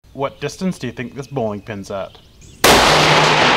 What distance do you think this bowling pin's at?